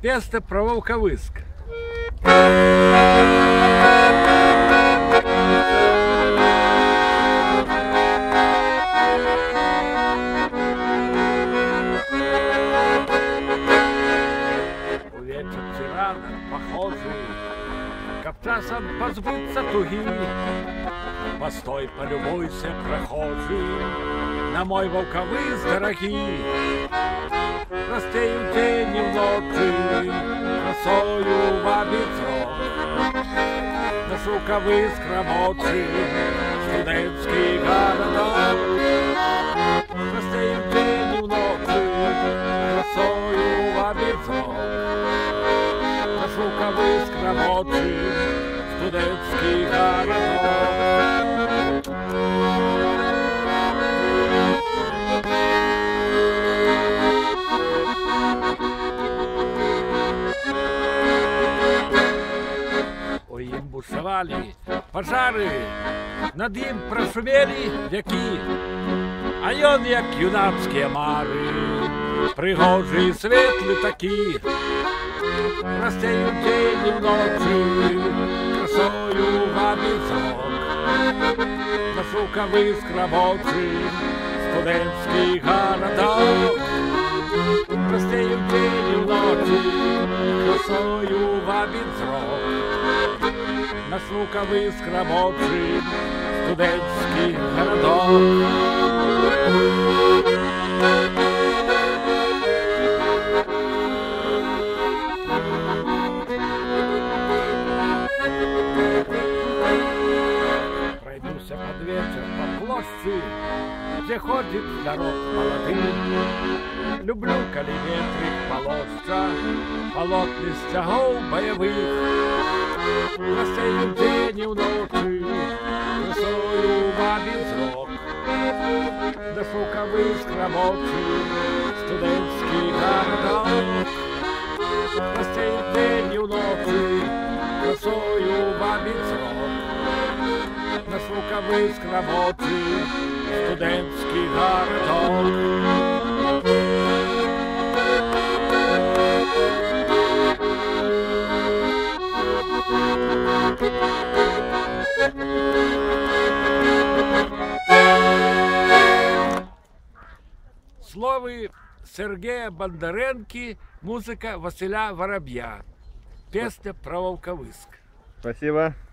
Песня про Волковыск. Вечер тирана похожий, как часом позбыться туги. Постой, полюбуйся, прохожий, на мой Волковыск дорогий. Простеют день и ночи, красою вабит рот. Наш Волковыск рабочий, студентский городок. Простеют день и ночи, красою вабит рот. Наш Волковыск рабочий, студентский городок. Ой, им бушевали пожары, над им прошумели веки, а ён, як юнацкія мары, пригожі і светлі такі. Простеють день і ночі, красою вабить зрок. Наш Волковыск рабочий, студентский городок. Простеють день і ночі, красою вабить зрок. Наш Волковыск рабочий, студентский городок. Пройдуся под вечер по площади, где ходит народ молодый. Люблю, коли ветрик полоща, полотны стягов боевых. Простеют день и ночи, красою вабит зрок. Наш Волковыск рабочий, студентский городок. Простеют день и ночи, красою вабит зрок. Наш Волковыск рабочий, студентский городок. Слово Сергея Бондаренки, музыка Василя Воробья. Песня про Волковыск. Спасибо.